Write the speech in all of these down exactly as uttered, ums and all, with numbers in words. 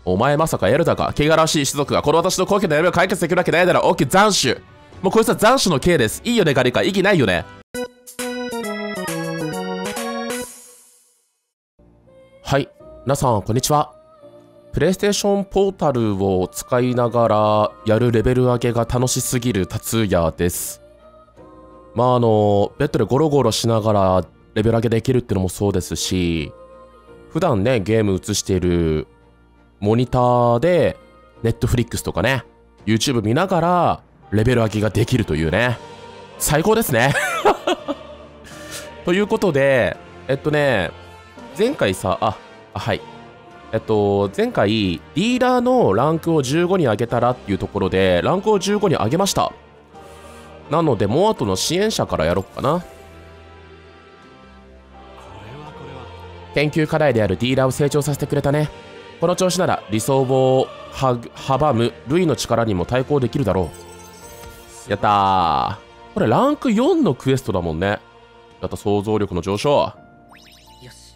お前まさかエルダか。汚らわしい種族がこの私の高貴な悩みを解決できるわけないだろ。オッケー、斬首。もうこいつは斬首の刑です。いいよね、ガリカ。意義ないよね。はい。皆さん、こんにちは。プレイステーションポータルを使いながらやるレベル上げが楽しすぎる達也です。まああの、ベッドでゴロゴロしながらレベル上げできるってのもそうですし、普段ね、ゲーム映しているモニターで、ネットフリックスとかね、YouTube 見ながらレベル上げができるというね、最高ですね。ということで、えっとね、前回さ、あ、あはい。えっと、前回、リーダーのランクをじゅうごに上げたらっていうところで、ランクをじゅうごに上げました。なので、もう後の支援者からやろっかな。研究課題であるディーラーを成長させてくれたね。この調子なら理想をは阻むルイの力にも対抗できるだろう。やったー。これランクよんのクエストだもんね。やった、想像力の上昇。 よし。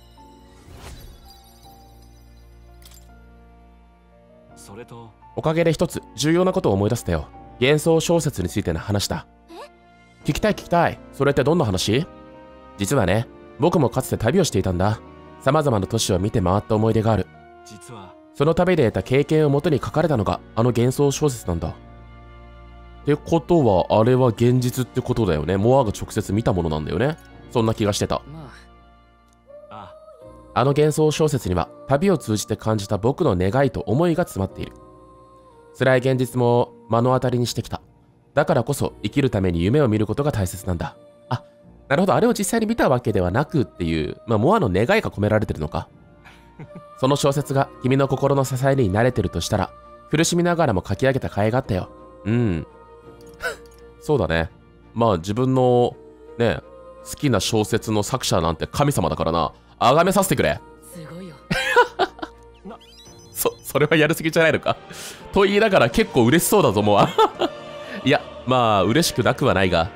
それとおかげで一つ重要なことを思い出せたよ。幻想小説についての話だ。聞きたい聞きたい。それってどんな話？実はね、僕もかつて旅をしていたんだ。様々な都市を見て回った思い出がある。 実はその旅で得た経験をもとに書かれたのがあの幻想小説なんだ。ってことはあれは現実ってことだよね。モアが直接見たものなんだよね。そんな気がしてた。 まあ、ああの幻想小説には旅を通じて感じた僕の願いと思いが詰まっている。辛い現実も目の当たりにしてきた。だからこそ生きるために夢を見ることが大切なんだ。あ、なるほど。あれを実際に見たわけではなくっていう、まあ、モアの願いが込められてるのか。その小説が君の心の支えになれてるとしたら、苦しみながらも書き上げた甲斐があったよ。うん。そうだね。まあ自分のね、好きな小説の作者なんて神様だからな。崇めさせてくれ。 すごいよ。 そ、それはやるすぎじゃないのか。と言いながら結構嬉しそうだぞ、もう。いや、まあ嬉しくなくはないが。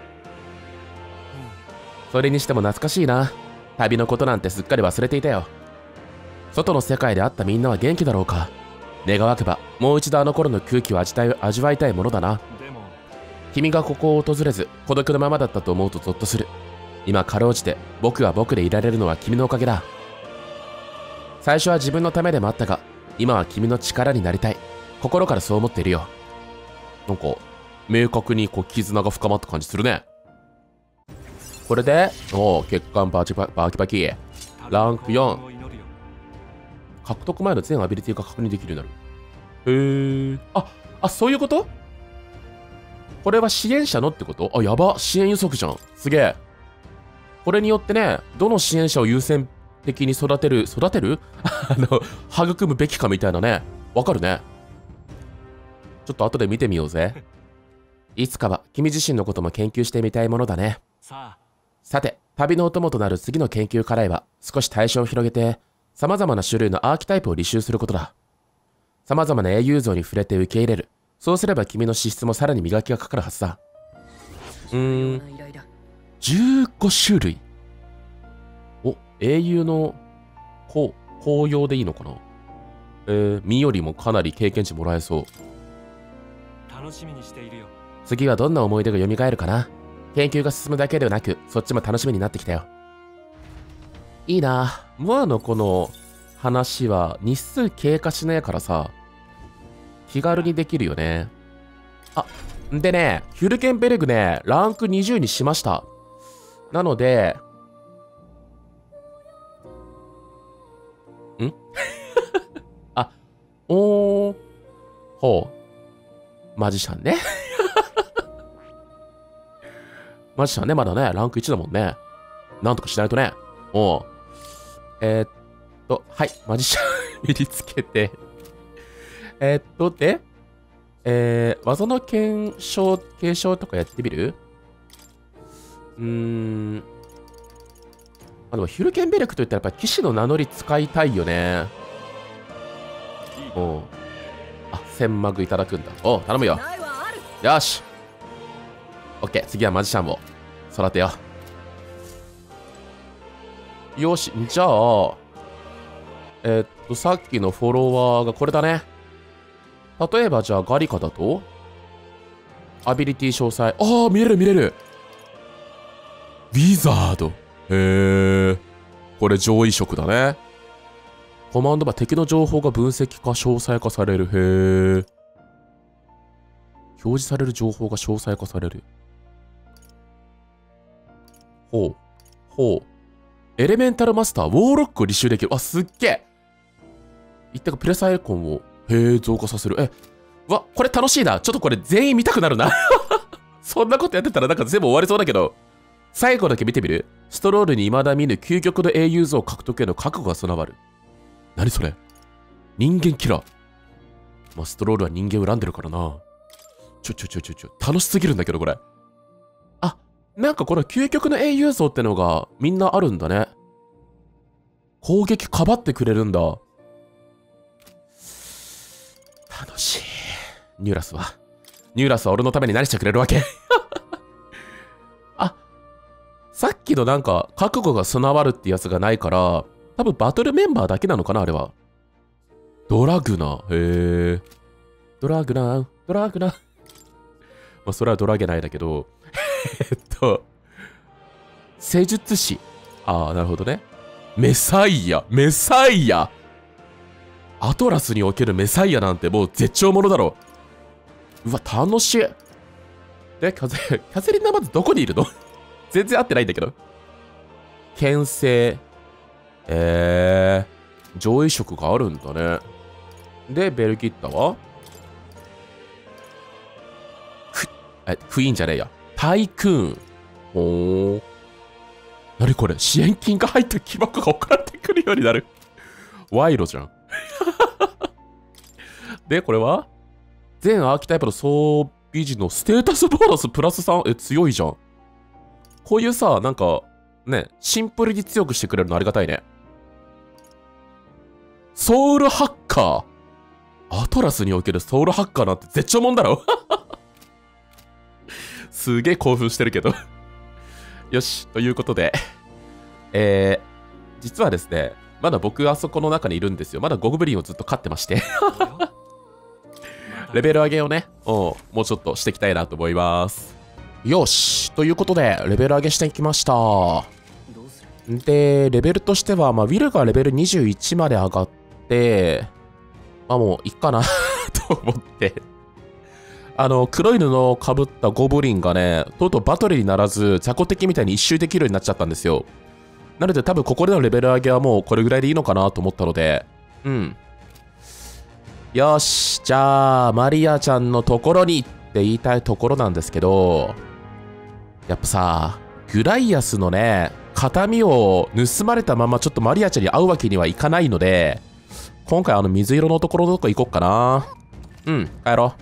それにしても懐かしいな。旅のことなんてすっかり忘れていたよ。外の世界で会ったみんなは元気だろうか。願わくばもう一度あの頃の空気を味たい味わいたいものだな。 でも君がここを訪れず孤独のままだったと思うとゾッとする。今かろうじて僕は僕でいられるのは君のおかげだ。最初は自分のためでもあったが、今は君の力になりたい。心からそう思っているよ。なんか明確にこう絆が深まった感じするね。これで、おお、血管バキババキバキ。ランクよん。獲得前の全アビリティが確認できるようになる。へえ。あ、あ、そういうこと？これは支援者のってこと？あ、やば。支援予測じゃん。すげえ。これによってね、どの支援者を優先的に育てる、育てるあの、育むべきかみたいなね。わかるね。ちょっと後で見てみようぜ。いつかは君自身のことも研究してみたいものだね。 さあ、 さて、旅のお供となる次の研究課題は、少し対象を広げて、様々な種類のアーキタイプを履修することだ。様々な英雄像に触れて受け入れる。そうすれば君の資質もさらに磨きがかかるはずだ。うーん。じゅうご種類。お、英雄の、こう、紅葉でいいのかな？えー、身よりもかなり経験値もらえそう。 楽しみにしているよ。 次はどんな思い出が蘇るかな？研究が進むだけではなく、そっちも楽しみになってきたよ。いいな。モアのこの話は日数経過しないからさ、気軽にできるよね。あ、んでね、ヒュルケンベルグね、ランクにじゅうにしました。なので、んあ、おー、ほう。マジシャンね。マジシャンね、まだね、ランクいちだもんね。なんとかしないとね。おう。えー、っと、はい、マジシャン身につけて。えー、っと、で、えー、技の検証、継承とかやってみる？うーん。あ、でもヒュルケンベルクといったらやっぱ騎士の名乗り使いたいよね。おう。あ、千マグいただくんだ。おう、頼むよ。よし。オッケー、次はマジシャンを育てよう。よし、じゃあ、えー、っさっきのフォロワーがこれだね。例えばじゃあガリカだとアビリティ詳細。ああ、見れる見れる。ウィザード。へえ。これ上位色だね。コマンドバー、敵の情報が分析化、詳細化される。へえ。表示される情報が詳細化される。ほう。ほう。エレメンタルマスター、ウォーロックを履修できる。あ、すっげえ。一体プレスアイコンを、へえ、増加させる。え、うわ、これ楽しいな。ちょっとこれ全員見たくなるな。そんなことやってたらなんか全部終わりそうだけど。最後だけ見てみる？ストロールに未だ見ぬ究極の英雄像獲得への覚悟が備わる。何それ？人間キラー。まあ、ストロールは人間を恨んでるからな。ちょちょちょちょちょ。楽しすぎるんだけど、これ。あ、なんかこの究極の英雄像ってのがみんなあるんだね。攻撃かばってくれるんだ。楽しい。ニューラスは。ニューラスは俺のために何してくれるわけ？あ、さっきのなんか覚悟が備わるってやつがないから、多分バトルメンバーだけなのかな、あれは。ドラグナ。へえ。ドラグナ、ドラグナ。まあ、それはドラゲナイだけど。えっと、施術師。ああ、なるほどね。メサイア、メサイア。アトラスにおけるメサイアなんてもう絶頂ものだろう。うわ、楽しい。で、キャゼ、キャゼリンはまずどこにいるの？全然合ってないんだけど。牽制。えー、上位色があるんだね。で、ベルキッタはふ、え、クイーンじゃねえや。タイクーン。ほー。なにこれ？支援金が入った木箱が送られてくるようになる。賄賂じゃん。で、これは全アーキタイプの装備時のステータスボーナスプラスさん。え、強いじゃん。こういうさ、なんか、ね、シンプルに強くしてくれるのありがたいね。ソウルハッカー。アトラスにおけるソウルハッカーなんて絶頂もんだろ。すげえ興奮してるけど。よし、ということで。えー、実はですね、まだ僕あそこの中にいるんですよ。まだゴブリンをずっと飼ってまして。レベル上げをね、もうちょっとしていきたいなと思います。よし、ということで、レベル上げしていきました。で、レベルとしては、まあ、ウィルがレベルにじゅういちまで上がって、まあもういっかなと思って。あの、黒い布をかぶったゴブリンがね、とうとうバトルにならず、雑魚敵みたいに一周できるようになっちゃったんですよ。なので多分ここでのレベル上げはもうこれぐらいでいいのかなと思ったので、うん。よし、じゃあ、マリアちゃんのところにって言いたいところなんですけど、やっぱさ、グライアスのね、形見を盗まれたままちょっとマリアちゃんに会うわけにはいかないので、今回あの水色のところのとこ行こっかな。うん、帰ろう。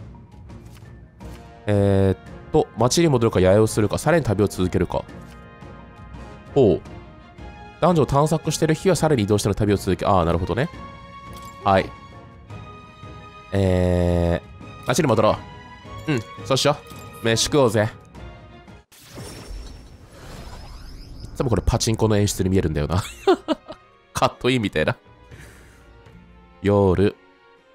えー、っと、街に戻るか、八重をするか、さらに旅を続けるか。ほう。男女を探索してる日はさらに移動しての旅を続け、ああ、なるほどね。はい。えー、街に戻ろう。うん、そうしよう。飯食おうぜ。いつもこれパチンコの演出に見えるんだよな。カットインみたいな。夜。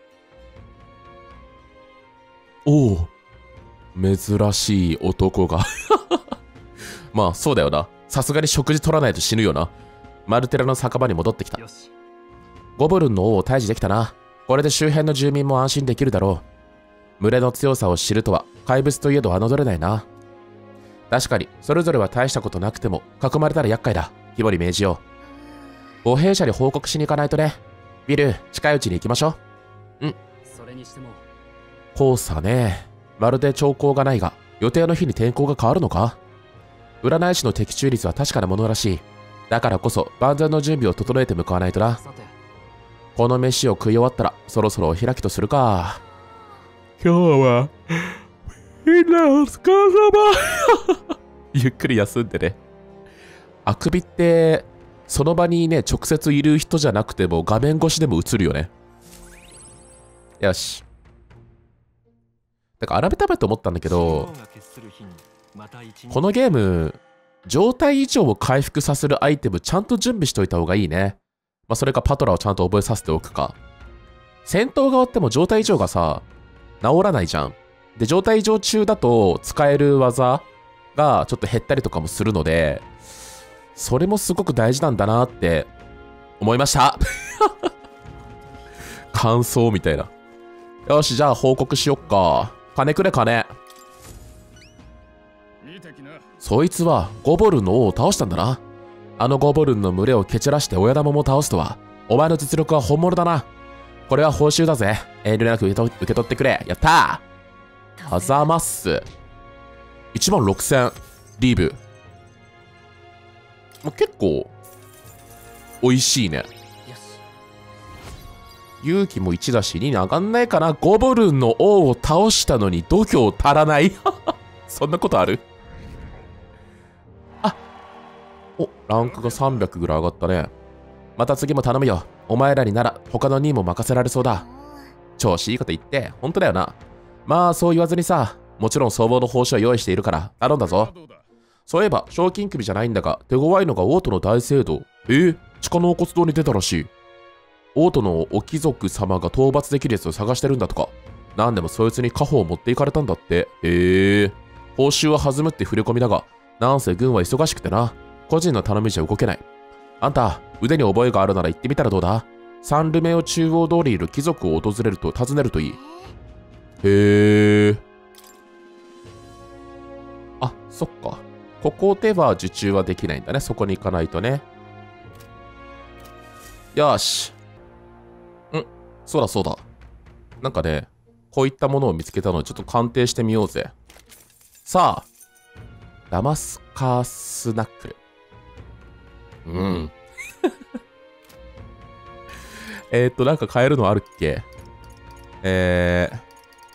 おお。珍しい男が。まあ、そうだよな。さすがに食事取らないと死ぬよな。マルテラの酒場に戻ってきた。ゴブルンの王を退治できたな。これで周辺の住民も安心できるだろう。群れの強さを知るとは怪物といえど侮れないな。確かにそれぞれは大したことなくても囲まれたら厄介だ。規模に命じよう。歩兵者に報告しに行かないとね。ビル、近いうちに行きましょう。うん。 それにしても黄砂ね。まるで兆候がないが、予定の日に天候が変わるのか？占い師の的中率は確かなものらしい。だからこそ万全の準備を整えて向かわないとな。この飯を食い終わったらそろそろお開きとするか。今日はみんなお疲れ様。ゆっくり休んでね。あくびってその場にね直接いる人じゃなくても画面越しでも映るよね。よし。だから改めて思ったんだけど、このゲーム状態異常を回復させるアイテムちゃんと準備しといた方がいいね。 まあ、それかパトラをちゃんと覚えさせておくか。戦闘が終わっても状態異常がさ、治らないじゃん。で、状態異常中だと使える技がちょっと減ったりとかもするので、それもすごく大事なんだなって思いました。感想みたいな。よし、じゃあ報告しよっか。金くれ、金。そいつはゴボルンの王を倒したんだな。あのゴボルンの群れを蹴散らして親玉も倒すとは、お前の実力は本物だな。これは報酬だぜ。遠慮なく受けと受け取ってくれ。やったー。あざます。いちまんろくせんリーブ。もう結構美味しいね。勇気もいちだしにに上がんないかな。ゴボルンの王を倒したのに度胸足らない。そんなことある？あ、お、ランクがさんびゃくぐらい上がったね。また次も頼むよ。お前らになら他の任務も任せられそうだ。調子いいこと言って、本当だよな。まあそう言わずにさ、もちろん相応の報酬は用意しているから頼んだぞ。そういえば賞金首じゃないんだが、手強いのが王都の大聖堂。えー、地下納骨堂に出たらしい。王都のお貴族様が討伐できるやつを探してるんだとか。なんでもそいつに家宝を持っていかれたんだって。へえ。報酬は弾むって触れ込みだが、なんせ軍は忙しくてな。個人の頼みじゃ動けない。あんた、腕に覚えがあるなら行ってみたらどうだ？サンルメオ中央通りにいる貴族を訪れると尋ねるといい。へえ。あ、そっか。ここでは受注はできないんだね。そこに行かないとね。よし。ん、そうだそうだ。なんかね、こういったものを見つけたのでちょっと鑑定してみようぜ。さあ、ダマスカースナックル。うん。えっと、なんか買えるのあるっけ？えー。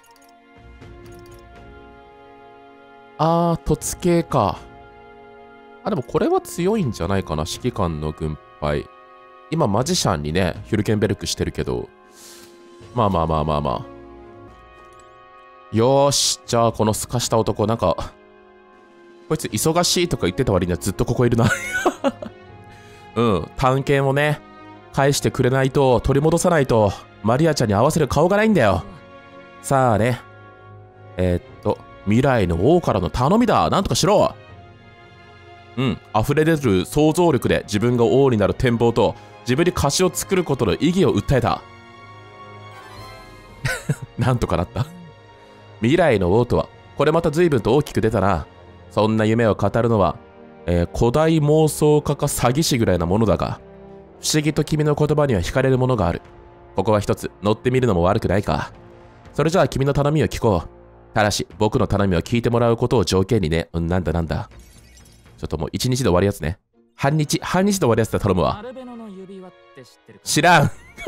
あー、突系か。あ、でもこれは強いんじゃないかな。指揮官の軍配。今、マジシャンにね、ヒュルケンベルクしてるけど。まあまあまあまあまあ。よーし。じゃあ、このすかした男、なんか、こいつ忙しいとか言ってた割にはずっとここいるな。うん。探検をね、返してくれないと、取り戻さないと、マリアちゃんに合わせる顔がないんだよ。さあね。えー、っと、未来の王からの頼みだ。なんとかしろ。うん。溢れ出る想像力で自分が王になる展望と、自分に歌詞を作ることの意義を訴えた。なんとかなった。未来の王とは、これまた随分と大きく出たな。そんな夢を語るのは、えー、古代妄想家か詐欺師ぐらいなものだが、不思議と君の言葉には惹かれるものがある。ここは一つ乗ってみるのも悪くないか。それじゃあ君の頼みを聞こう。ただし、僕の頼みを聞いてもらうことを条件にね。うん、なんだなんだ。ちょっともう一日で終わるやつね。半日、半日で終わるやつで頼むわ。知らん。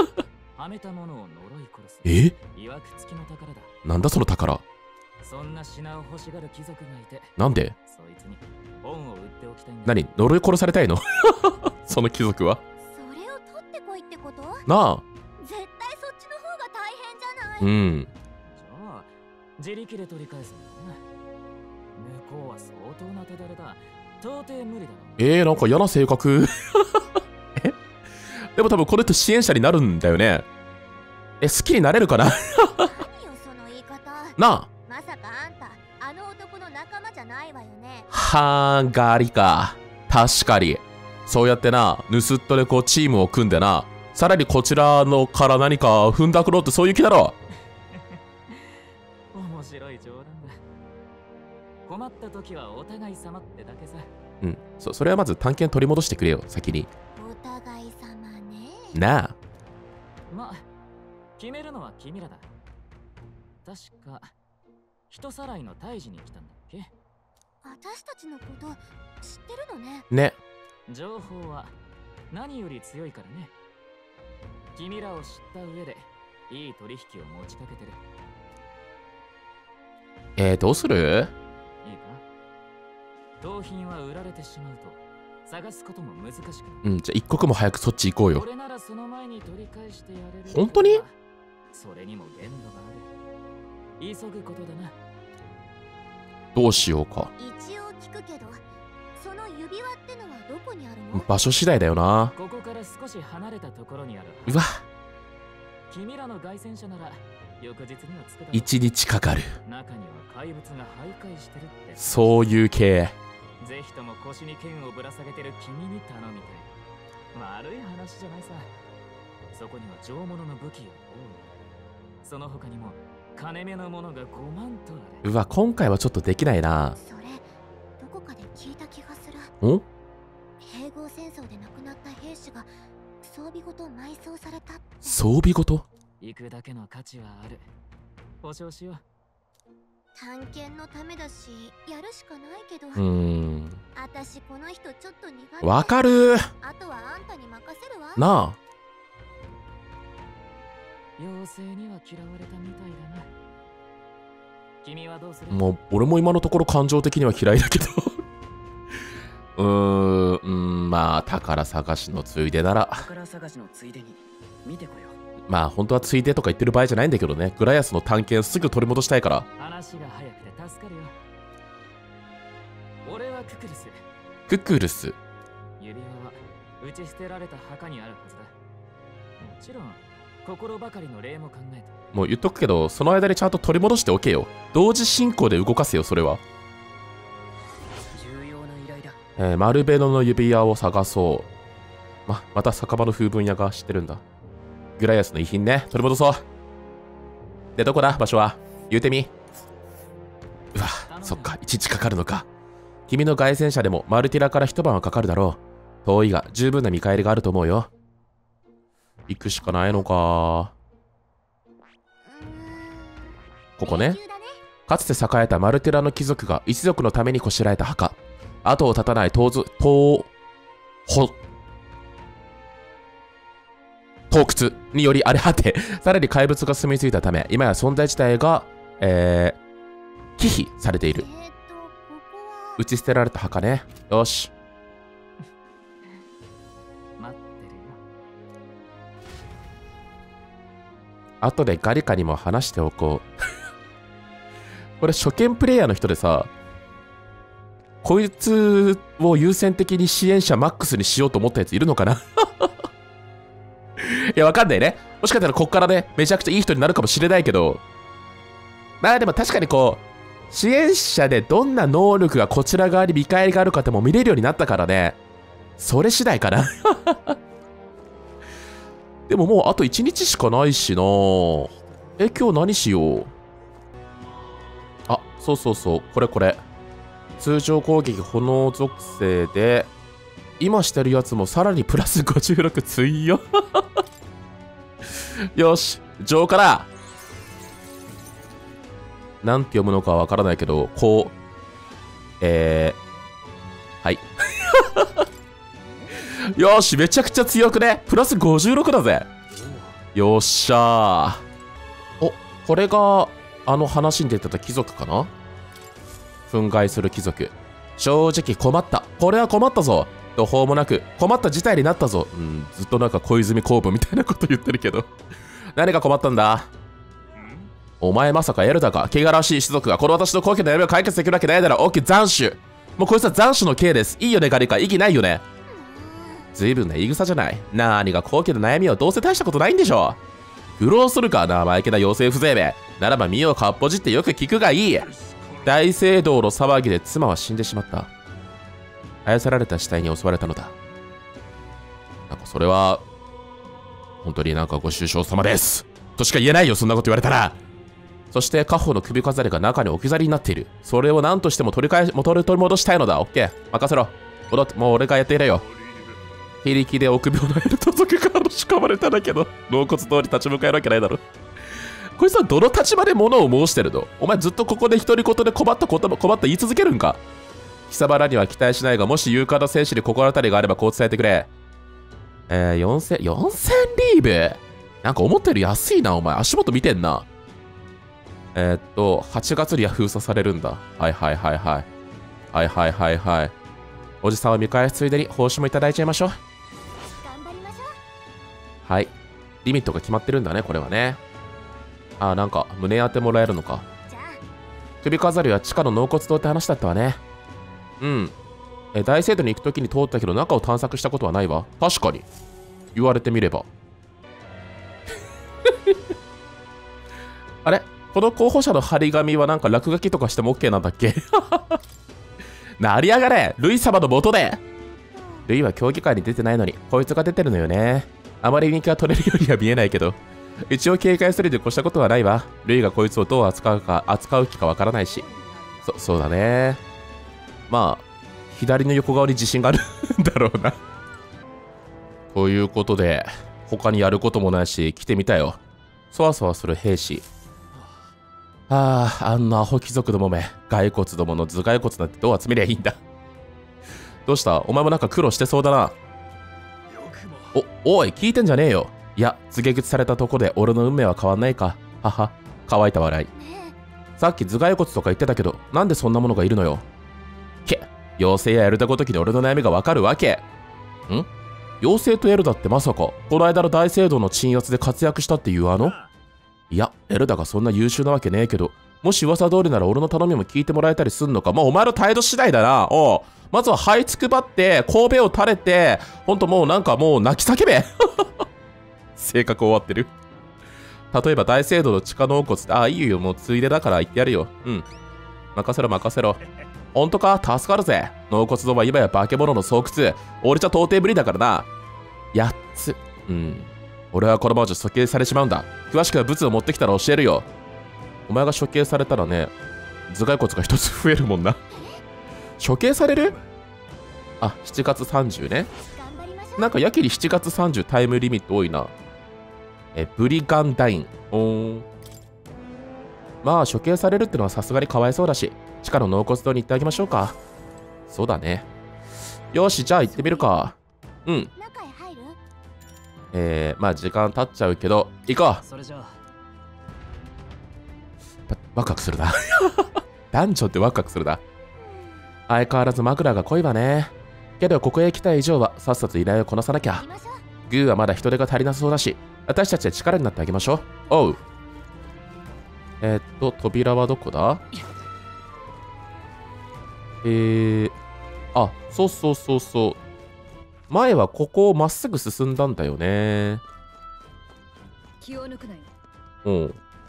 え？なんだその宝。 そんな品を欲しがる貴族がいて、 なんで？ そいつに本を売っておきたいんだ。 何？呪い殺されたいの？その貴族は。 それを取ってこいってこと？ なあ。 絶対そっちの方が大変じゃない。 うん。 じゃあ自力で取り返すんだな。向こうは相当な手だれだ。到底無理だろ。 えー、なんか嫌な性格。え？でも多分この人支援者になるんだよね。え、好きになれるかな？ 何よその言い方。 なあ。 まさかあんたあの男の仲間じゃないわよね。 はーがりか。確かに。そうやってな、盗っ人でこうチームを組んでな、さらにこちらのから何か踏んだくろうってそういう気だろ。 面白い冗談だ。困った時はお互い様ってだけさ。 うん、そ, それはまず探検取り戻してくれよ、先に。 お互い様ね。 なあ。 まあ、決めるのは君らだ。確か、人さらいの退治に来たんだっけ？ 私たちのこと知ってるのね。 ね。 情報は何より強いからね。君らを知った上でいい取引を持ちかけてる。 えー、どうする？ いいか？盗品は売られてしまうと探すことも難しくなる。 うん、じゃあ一刻も早くそっち行こうよ。 俺ならその前に取り返してやれる。 本当に？ それにも限度がある。急ぐことだな。 どうしようか。 一応聞くけど、 その指輪ってのはどこにあるの？ 場所次第だよな。 ここから少し離れたところにある。 うわ、 君らの凱旋者なら翌日には着くだろう。 一日かかる。 中には怪物が徘徊してるって。 そういう系。 ぜひとも腰に剣をぶら下げてる君に頼みたい。悪い話じゃないさ。そこには上物の武器を。その他にも金目のものがごまんとある。 うわ、今回はちょっとできないな。 それどこかで聞いた気がする。 ん？ 併合戦争で亡くなった兵士が装備ごと埋葬されたって。 装備ごと？ 行くだけの価値はある。保証しよう。 探検のためだしやるしかないけど。 うーん。 私この人ちょっと苦手。 わかるー。 あとはあんたに任せるわ。 なあ。 妖精には嫌われたみたいだな。君はどうする？ もう俺も今のところ感情的には嫌いだけどうーん、うん、まあ宝探しのついでなら。 宝探しのついでに見てこよう。 まあ本当はついでとか言ってる場合じゃないんだけどね。グライアスの探検すぐ取り戻したいから。 話が早くて助かるよ。俺はククルス。 ククルス。 指輪は打ち捨てられた墓にあるはずだ。もちろん心ばかりの礼も考えた。 もう言っとくけど、その間にちゃんと取り戻しておけよ。同時進行で動かせよ、それは。 重要な依頼だ。 えー、マルベノの指輪を探そう。ま、また酒場の風分屋が知ってるんだ。グライアスの遺品ね、取り戻そう。で、どこだ、場所は。言うてみ。うわ、そっか、いちにちかかるのか。君の凱旋者でもマルティラから一晩はかかるだろう。遠いが十分な見返りがあると思うよ。行くしかないのか。ここね。かつて栄えたマルティラの貴族が一族のためにこしらえた墓。後を絶たない盗図、盗、ほ、盗掘により荒れ果て、さらに怪物が住み着いたため、今や存在自体が、えー、忌避されている。 えー、っとここは打ち捨てられた墓ね。よし。 待ってるよ。 後でガリカにも話しておこう。これ初見プレイヤーの人でさ、こいつを優先的に支援者マックスにしようと思ったやついるのかな。いや、わかんないね。もしかしたらこっからね、めちゃくちゃいい人になるかもしれないけど、まあでも確かにこう、支援者でどんな能力がこちら側に見返りがあるかっても見れるようになったからね、それ次第かな。でももうあといちにちしかないしな。え、今日何しよう。あ、そうそうそう、これこれ。通常攻撃炎属性で、今してるやつもさらにプラスごじゅうろく追よ。よし、浄化だ。なんて読むのかわからないけど、こう、えー、はい。よし、めちゃくちゃ強くね。プラスごじゅうろくだぜ。よっしゃー。お、これが、あの話に出てた貴族かな。憤慨する貴族。正直困った。これは困ったぞ。途方もなく困った事態になったぞ。うん、ずっとなんか小泉公文みたいなこと言ってるけど。何が困ったんだ。お前まさかエルダか。汚らしい種族がこの私の高貴な闇を解決できるわけないだろ。オッケー、斬首。もうこいつは斬首の刑です。いいよね、ガリカ。意義ないよね。ずいぶんな言い草じゃない。何が高貴な悩みをどうせ大したことないんでしょう。苦労するか、生意気な妖精風情め。ならば身をかっぽじってよく聞くがいい。大聖堂の騒ぎで妻は死んでしまった。生やさられた死体に襲われたのだ。なんかそれは、本当になんかご愁傷様です。としか言えないよ、そんなこと言われたら。そして家宝の首飾りが中に置き去りになっている。それを何としても取り返し、取り戻したいのだ。オッケー。任せろ。戻って、もう俺がやっているよ。非力で臆病なエルト族から仕込まれただけど、納骨通り立ち向かえるわけないだろ。こいつはどの立場で物を申してるの？お前ずっとここで独り言で困った言葉、困った言い続けるんか？貴様らには期待しないが、もし勇敢な戦士に心当たりがあればこう伝えてくれ。えー、よんせん、よんせんリーブ？なんか思ったより安いな、お前。足元見てんな。えー、っと、はちがつには封鎖されるんだ。はいはいはいはい。はいはいはいはい。おじさんを見返すついでに報酬もいただいちゃいましょう。 頑張りましょう。 はい。リミットが決まってるんだね、これはね。あー、なんか胸当てもらえるのか。 じゃあ首飾りは地下の納骨堂って話だったわね。うん。 え、大聖堂に行くときに通ったけど中を探索したことはないわ。確かに。言われてみれば。あれこの候補者の張り紙はなんか落書きとかしても OK なんだっけ？成り上がれルイ様の元で。ルイは競技会に出てないのに、こいつが出てるのよね。あまり人気が取れるようには見えないけど。一応警戒するで越したことはないわ。ルイがこいつをどう扱うか、扱う気かわからないし。そ、そうだね。まあ、左の横側に自信があるんだろうな。ということで、他にやることもないし、来てみたよ。そわそわする兵士。ああ、あんなアホ貴族どもめ、骸骨どもの頭蓋骨なんてどう集めりゃいいんだ。どうしたお前もなんか苦労してそうだな。お、おい、聞いてんじゃねえよ。いや、告げ口されたとこで俺の運命は変わんないか。はは、乾いた笑い。さっき頭蓋骨とか言ってたけど、なんでそんなものがいるのよ。け、妖精やエルダごときに俺の悩みがわかるわけ。ん妖精とエルダってまさか、この間の大聖堂の鎮圧で活躍したっていうあの？いや、エルダがそんな優秀なわけねえけど、もし噂通りなら俺の頼みも聞いてもらえたりすんのか。もうお前の態度次第だな。おう。まずは這いつくばって、神戸を垂れて、ほんともうなんかもう泣き叫べ性格終わってる。例えば大聖堂の地下納骨って、ああ、いいよ、もうついでだから言ってやるよ。うん。任せろ任せろ。ほんとか助かるぜ。納骨堂は今や化け物の巣窟。俺じゃ到底無理だからな。やっつ。うん。俺はこのままじゃ処刑されちまうんだ。詳しくは物を持ってきたら教えるよ。お前が処刑されたらね、頭蓋骨が一つ増えるもんな。処刑される？あ、しちがつさんじゅうね。なんかやけにしちがつさんじゅうタイムリミット多いな。え、ブリガンダイン。おーん。まあ、処刑されるってのはさすがにかわいそうだし、地下の納骨堂に行ってあげましょうか。そうだね。よし、じゃあ行ってみるか。うん。えー、まあ時間経っちゃうけど、行こう。 それじゃあ。 ワクワクするな。ダンジョンってワクワクするな。相変わらず枕が濃いわね。けどここへ来た以上はさっさと依頼をこなさなきゃ。グーはまだ人手が足りなそうだし、私たちで力になってあげましょう。おう。えー、っと、扉はどこだ？えー、あ、そうそうそうそう。前はここをまっすぐ進んだんだよね。 気を抜くなよ。 うん。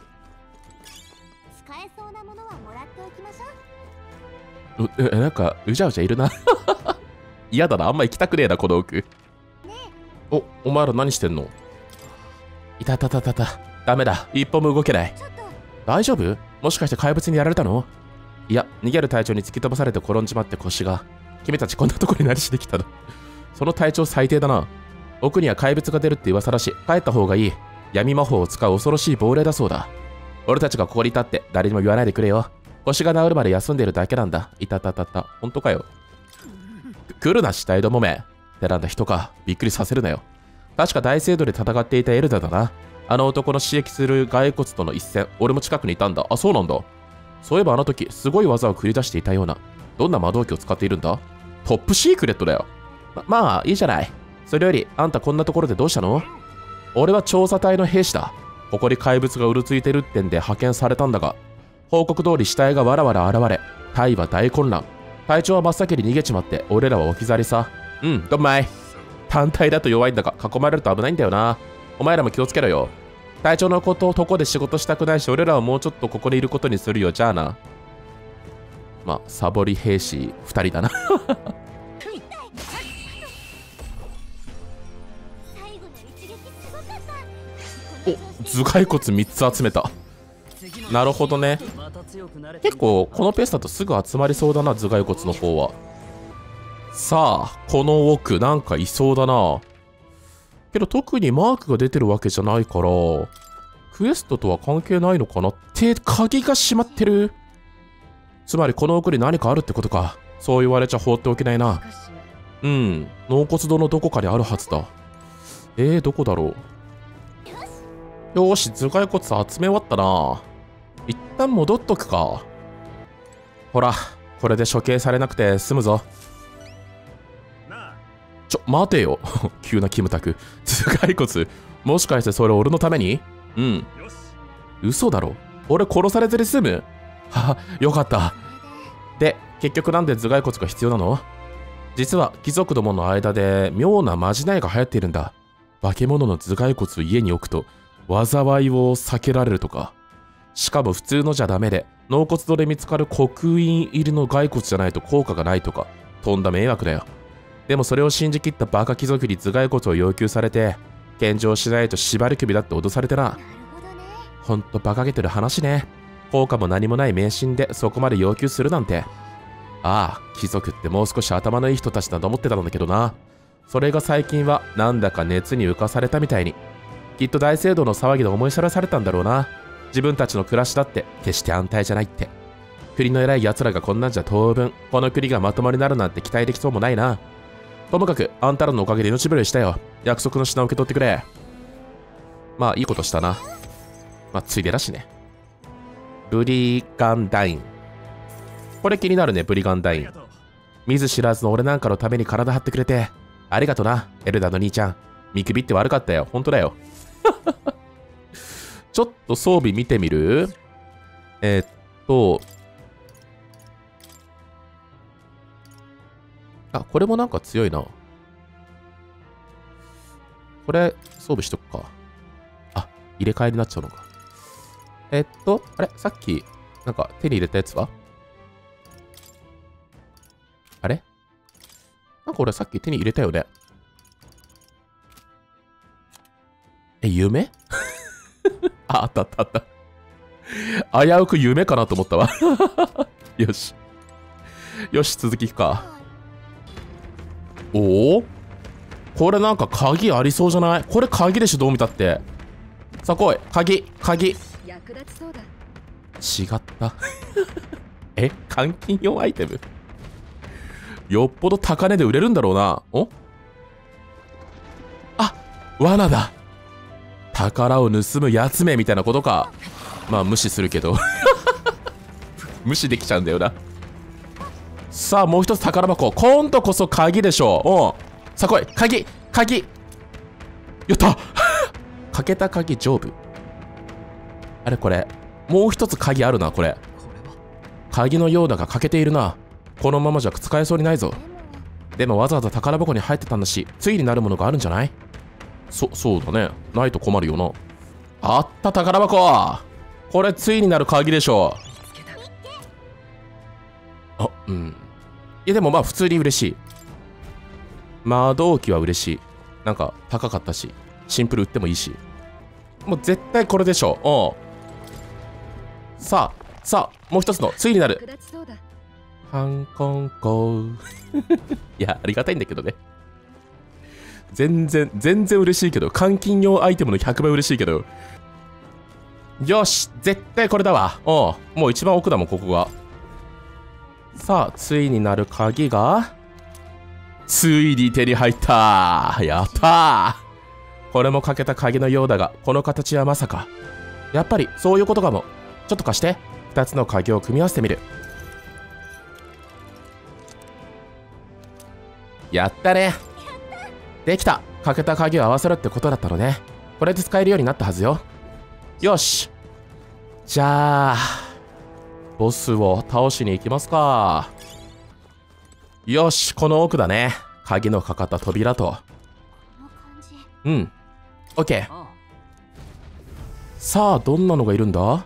使えそうなものはもらっておきましょう。う、え、なんか、うじゃうじゃいるな。嫌だな、あんま行きたくねえな、この奥。ねえ。お、お前ら何してんの？いたたたたた。ダメだ、一歩も動けない。大丈夫？もしかして怪物にやられたの？いや、逃げる隊長に突き飛ばされて転んじまって腰が。君たちこんなとこに何しに来たの？その隊長最低だな。奥には怪物が出るって噂だし、帰った方がいい。闇魔法を使う恐ろしい亡霊だそうだ。俺たちがここに立って誰にも言わないでくれよ。腰が治るまで休んでるだけなんだ。いたたたた。ほんとかよ。来るな、死体どもめ。ってなんだ人か。びっくりさせるなよ。確か大聖堂で戦っていたエルダだな。あの男の刺激する骸骨との一戦、俺も近くにいたんだ。あ、そうなんだ。そういえばあの時、すごい技を繰り出していたような。どんな魔導器を使っているんだ？トップシークレットだよ。ま、まあ、いいじゃない。それより、あんたこんなところでどうしたの？俺は調査隊の兵士だ。ここに怪物がうるついてるってんで派遣されたんだが、報告通り死体がわらわら現れ、隊は大混乱。隊長は真っ先に逃げちまって、俺らは置き去りさ。うん、どんまい。単体だと弱いんだが、囲まれると危ないんだよな。お前らも気をつけろよ。隊長のことをとこで仕事したくないし、俺らはもうちょっとここにいることにするよ。じゃあな。まあ、サボり兵士ふたりだな。お、頭蓋骨みっつ集めた。なるほどね。結構このペースだとすぐ集まりそうだな、頭蓋骨の方は。さあ、この奥なんかいそうだな。けど特にマークが出てるわけじゃないから、クエストとは関係ないのかなって、鍵が閉まってる。つまりこの奥に何かあるってことか。そう言われちゃ放っておけないな。うん、納骨堂のどこかにあるはずだ。えー、どこだろう。よーし、頭蓋骨集め終わったな。一旦戻っとくか。ほら、これで処刑されなくて済むぞ。ちょ、待てよ。急なキムタク。頭蓋骨、もしかしてそれ俺のために？うん。嘘だろ。俺殺されずに済む？はは、よかった。で、結局なんで頭蓋骨が必要なの？ 実は貴族どもの間で妙なまじないが流行っているんだ。化け物の頭蓋骨を家に置くと災いを避けられるとか。しかも普通のじゃダメで、納骨堂で見つかる刻印入りの骸骨じゃないと効果がないとか、とんだ迷惑だよ。でもそれを信じきったバカ貴族に頭蓋骨を要求されて、献上しないと縛り首だって脅されてな。 なるほどね。 ほんと馬鹿げてる話ね。効果も何もない迷信でそこまで要求するなんて。ああ、貴族ってもう少し頭のいい人たちだと思ってたんだけどな。それが最近はなんだか熱に浮かされたみたいに。きっと大聖堂の騒ぎで思い知らされたんだろうな。自分たちの暮らしだって決して安泰じゃないって。国の偉い奴らがこんなんじゃ当分この国がまともになるなんて期待できそうもないな。ともかくあんたらのおかげで命拾いしたよ。約束の品を受け取ってくれ。まあいいことしたな。まあついでだしね。ブリガンダイン。これ気になるね、ブリガンダイン。見ず知らずの俺なんかのために体張ってくれてありがとな、エルダの兄ちゃん。見くびって悪かったよ。ほんとだよ。ちょっと装備見てみる？えー、っと。あ、これもなんか強いな。これ、装備しとくか。あ、入れ替えになっちゃうのか。えー、っと、あれさっき、なんか手に入れたやつはあれなんか俺さっき手に入れたよね。え、夢あ、あったあったあった。危うく夢かなと思ったわ。よし。よし、続きいくか。おお、これなんか鍵ありそうじゃない？これ鍵でしょ、どう見たって。さあ来い、鍵、鍵。 役立ちそうだ。 違った。え、換金用アイテム？よっぽど高値で売れるんだろうな。お？あ、罠だ。宝を盗むやつめみたいなことか。まあ無視するけど。無視できちゃうんだよな。さあもう一つ宝箱。今度こそ鍵でしょう。おう、さあ来い、鍵、鍵。やった。かけた鍵上部。あれこれもう一つ鍵あるな。これ鍵のようだが欠けているな。このままじゃ使えそうにないぞ。でもわざわざ宝箱に入ってたんだし、ついになるものがあるんじゃない？そ、そうだね。ないと困るよな。あった宝箱。これついになる鍵でしょう。あ、うん。いやでもまあ普通に嬉しい。魔導機は嬉しい。なんか高かったし、シンプル売ってもいいし。もう絶対これでしょう。おう。さあ、さあ、もう一つのついになる。ハンコンコいや、ありがたいんだけどね。全然、全然嬉しいけど、換金用アイテムのひゃくばい嬉しいけど。よし、絶対これだわ。おう、もう一番奥だもん、ここが。さあ、ついになる鍵が、ついに手に入った。やったー。これも欠けた鍵のようだが、この形はまさか。やっぱり、そういうことかも。ちょっと貸して。二つの鍵を組み合わせてみる。やったね。できた。欠けた鍵を合わせるってことだったのね。これで使えるようになったはずよ。よし。じゃあ、ボスを倒しに行きますか。よし、この奥だね。鍵のかかった扉と。うん。オッケー。さあ、どんなのがいるんだ？ん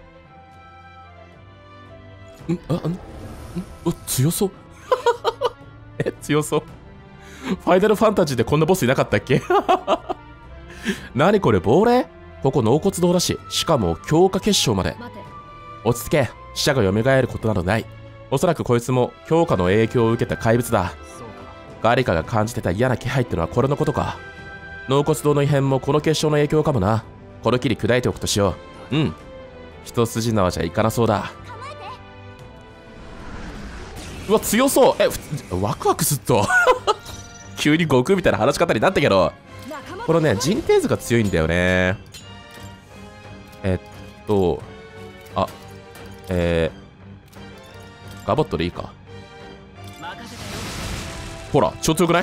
あ、んんお、強そう。え、強そう。ファイナルファンタジーでこんなボスいなかったっけ？何これ、亡霊？ここ納骨堂だし、しかも強化結晶まで。落ち着け、死者が蘇ることなどない。おそらくこいつも強化の影響を受けた怪物だ。ガリカが感じてた嫌な気配ってのはこれのことか。納骨堂の異変もこの結晶の影響かもな。この木に砕いておくとしよう。うん。一筋縄じゃいかなそうだ。うわ、強そう。え、ワクワクすっと。急に悟空みたいな話し方になったけど、このね、人定図が強いんだよね。えっと、あ、えー、ガボットでいいか。ほら、超強くない？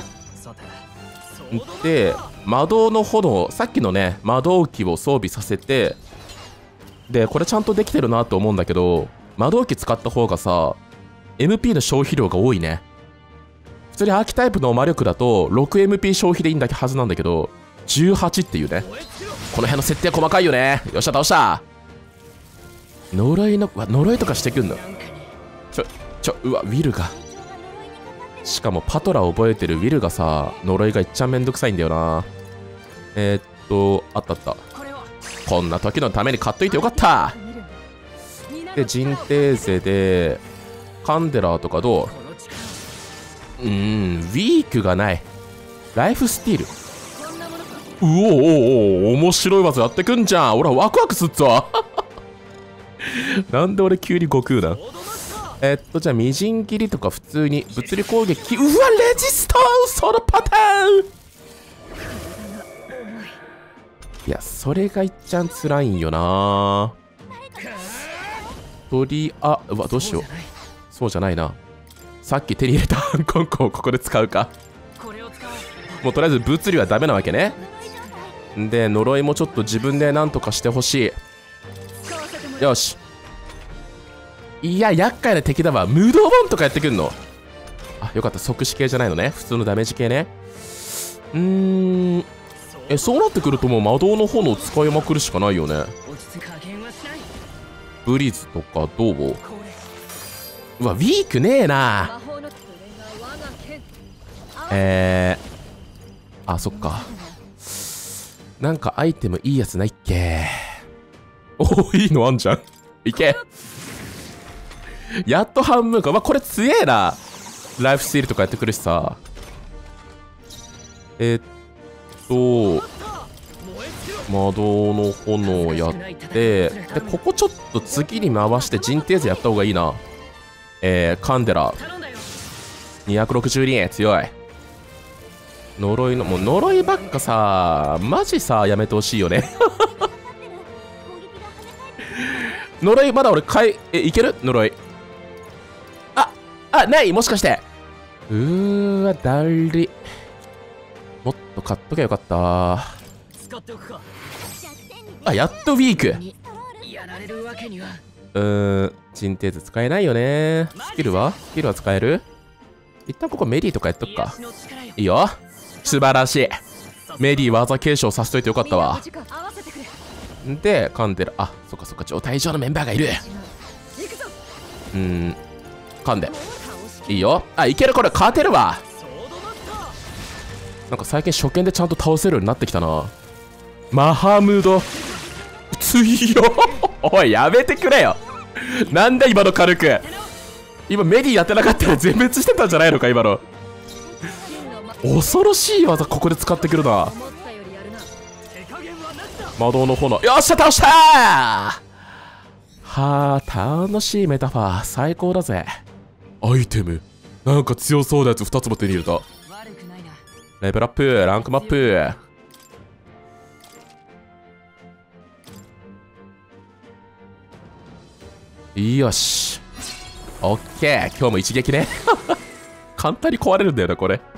で、魔導の炎、さっきのね、魔導機を装備させて、で、これちゃんとできてるなと思うんだけど、魔導機使った方がさ、エムピー の消費量が多いね。普通にアーキタイプの魔力だと ろくエムピー 消費でいいんだはずなんだけど、じゅうはちっていうね。この辺の設定細かいよね。よっしゃ倒した。呪いのうわ呪いとかしてくんの。ちょちょうわウィルが、しかもパトラを覚えてるウィルがさ、呪いがいっちゃめんどくさいんだよな。えー、っとあったあった。こんな時のために買っといてよかった。でジンテーゼでカンデラーとかどう？うーん、ウィークがない。ライフスティール。うおおおお、面白い技やってくんじゃん。俺はワクワクすっぞ。なんで俺急に悟空なん？えっとじゃあみじん切りとか普通に物理攻撃。うわレジストそのパターン。いやそれがいっちゃんつらいんよな。とりあうわどうしよう。そうじゃないな。さっき手に入れたハンコンコンをここで使うか。もうとりあえず物理はダメなわけね。で呪いもちょっと自分で何とかしてほしい。よし。いや厄介な敵だわ。無道本とかやってくんの。あよかった。即死系じゃないのね。普通のダメージ系ね。うーんえそうなってくるともう魔導の炎を使いまくるしかないよね。ブリーズとかどう？うわウィークねえな。えー、あそっか。なんかアイテムいいやつないっけ。おおいいのあんじゃん。いけ。やっと半分か。まあ、これ強えな。ライフスティールとかやってくるしさ。えー、っと魔導の炎やってでここちょっと次に回してジンテーゼやった方がいいな。えー、カンデラにひゃくろくじゅうに強い。呪いのもう呪いばっかさマジさやめてほしいよね。呪いまだ俺かいえいける呪い。ああないもしかしてうーわだりもっと買っときゃよかった。あやっとウィーク。うーんジンテーゼ使えないよね。スキルはスキルは使える。一旦ここメリーとかやっとくか。いいよ素晴らしい。メリー技継承させといてよかったわ。でカンデラあそっかそっか状態以上のメンバーがいる。うーんカンデいいよ。あいけるこれ勝てるわ。なんか最近初見でちゃんと倒せるようになってきたな。マハムド強おいやめてくれよ。なんだ今の軽く。今メディやってなかったら全滅してたんじゃないのか今の。恐ろしい技ここで使ってくるな。魔導の炎よっしゃ倒したー。はあ楽しいメタファー最高だぜ。アイテムなんか強そうなやつふたつも手に入れた。レベルアップランクマップ。よしオッケー今日も一撃ね。簡単に壊れるんだよなこれ。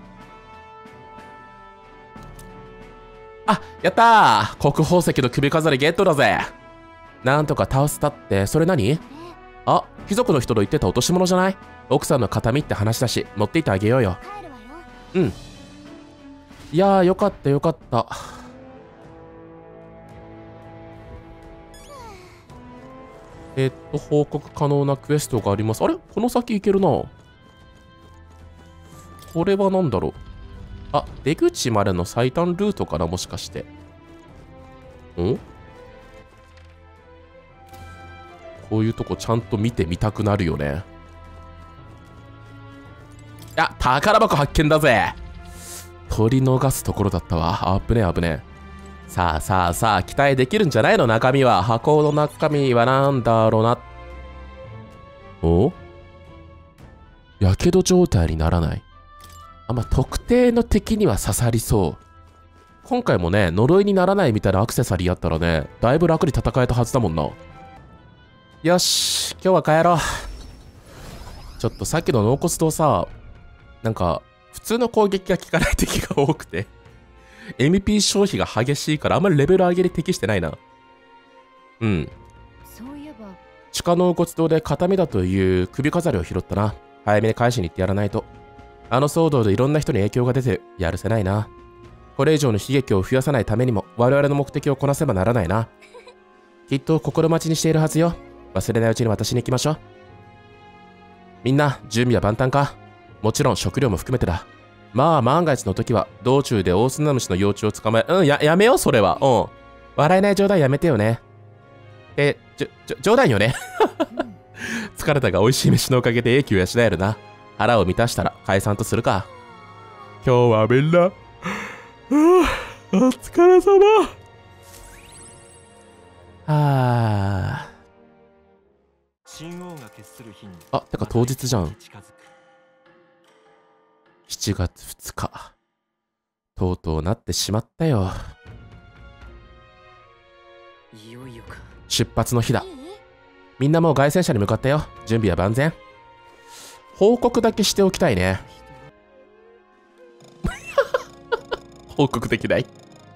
あやったー国宝石の首飾りゲットだぜ。なんとか倒せたってそれ何？あ貴族の人の言ってた落とし物じゃない？奥さんの形見って話だし持っていってあげようよ。うんいやーよかったよかった。えっと報告可能なクエストがあります。あれこの先行けるな。これは何だろう。あ出口までの最短ルートかなもしかして。んこういうとこちゃんと見てみたくなるよね。いや宝箱発見だぜ。取り逃すところだったわ。あぶねえあぶねえ。さあさあさあ期待できるんじゃないの。中身は箱の中身はなんだろうな。おやけど状態にならない。あまあ、特定の敵には刺さりそう。今回もね呪いにならないみたいなアクセサリーあったらねだいぶ楽に戦えたはずだもんな。よし今日は帰ろう。ちょっとさっきの納骨堂さなんか普通の攻撃が効かない敵が多くてエムピー 消費が激しいからあんまりレベル上げに適してないな。うんそういえば地下納骨堂で形見だという首飾りを拾ったな。早めに返しに行ってやらないと。 あの騒動でいろんな人に影響が出てる。やるせないな。これ以上の悲劇を増やさないためにも我々の目的をこなせばならないな。きっと心待ちにしているはずよ。忘れないうちに私に行きましょう。みんな準備は万端か？もちろん食料も含めてだ。まあ万が一の時は道中でオオスズメムシの幼虫を捕まえ、うん、や、やめようそれは。うん。笑えない冗談やめてよね。え、じょ、じょ、冗談よね。疲れたが美味しい飯のおかげで英気を養えるな。腹を満たしたら解散とするか。今日はみんな、お疲れ様。はぁ。あ、てか当日じゃん。しちがつふつか。とうとうなってしまったよ。 いよいよか。 出発の日だ。みんなもう凱旋車に向かったよ。準備は万全。報告だけしておきたいね。報告できない。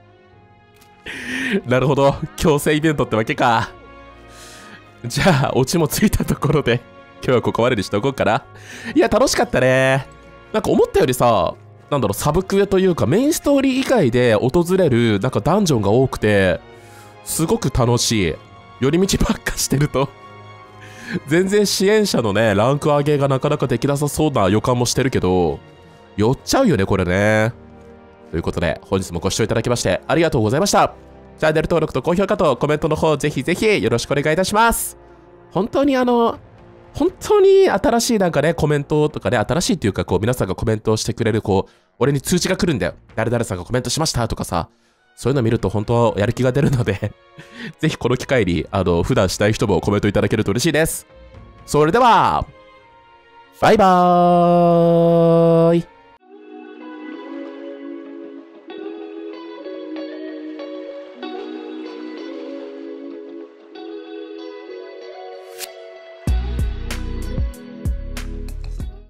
なるほど。強制イベントってわけか。じゃあ、オチもついたところで、今日はここまでにしておこうかな。いや、楽しかったね。なんか思ったよりさ、なんだろう、サブクエというか、メインストーリー以外で訪れる、なんかダンジョンが多くて、すごく楽しい。寄り道ばっかしてると、全然支援者のね、ランク上げがなかなかできなさそうな予感もしてるけど、寄っちゃうよね、これね。ということで、本日もご視聴いただきまして、ありがとうございました。チャンネル登録と高評価とコメントの方、ぜひぜひよろしくお願いいたします。本当にあの、本当に新しいなんかね、コメントとかね、新しいっていうか、こう、皆さんがコメントをしてくれる、こう、俺に通知が来るんだよ。誰々さんがコメントしましたとかさ、そういうの見ると本当やる気が出るので、ぜひこの機会に、あの、普段したい人もコメントいただけると嬉しいです。それでは、バイバーイ。